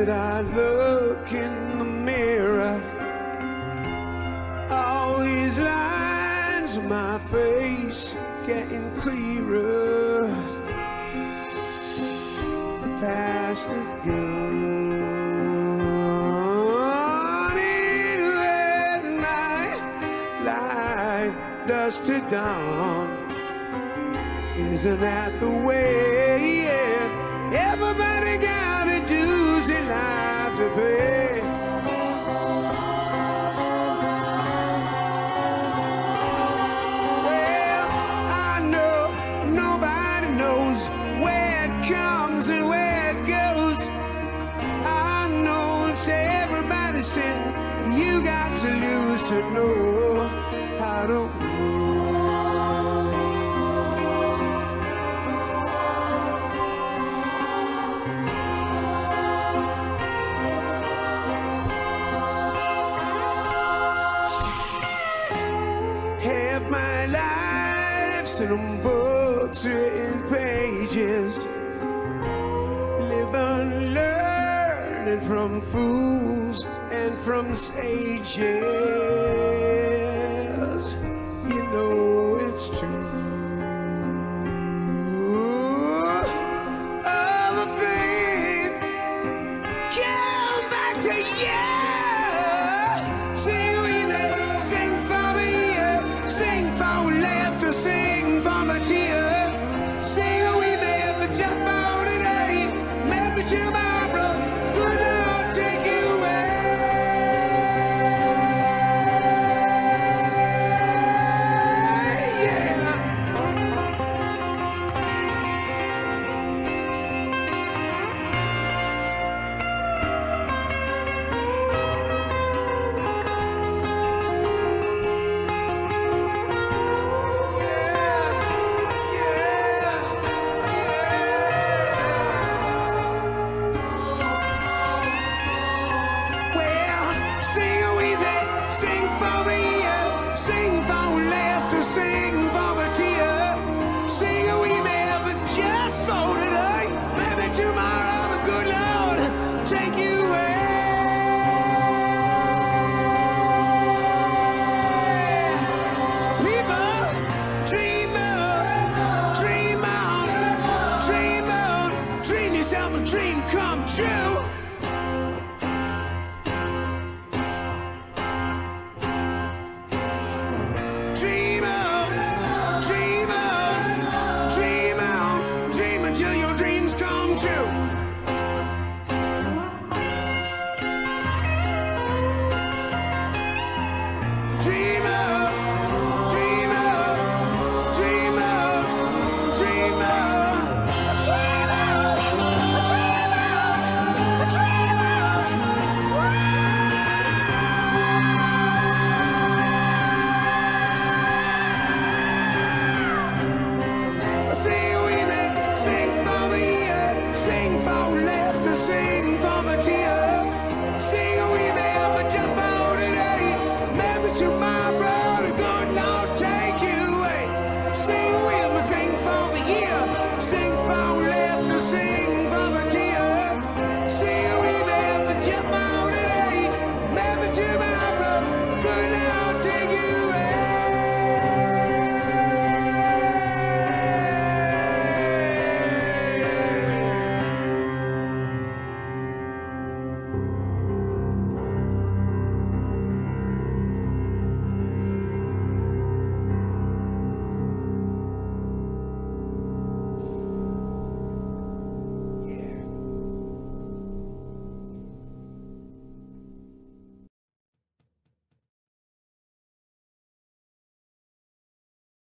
that I look in the mirror, all these lines on my face getting clearer. The past is gone in red night, like dusk to dawn. Isn't that the way? Yeah. Everybody got a dues in life to pay. Well, I know nobody knows where it comes and where it goes. I know it's everybody's sin. You got to lose to know how to roll. My life's in books written pages, live and learning from fools and from sages. You know it's true. All the things come back to you. Sing with me, sing for me. Sing for laughter, sing for my tears. Sing with me if it's just for today. Maybe tomorrow, good Lord, take you away. Yeah. Sing for the year, sing for laughter, sing for a tear. Sing with me if it's just for today, maybe tomorrow.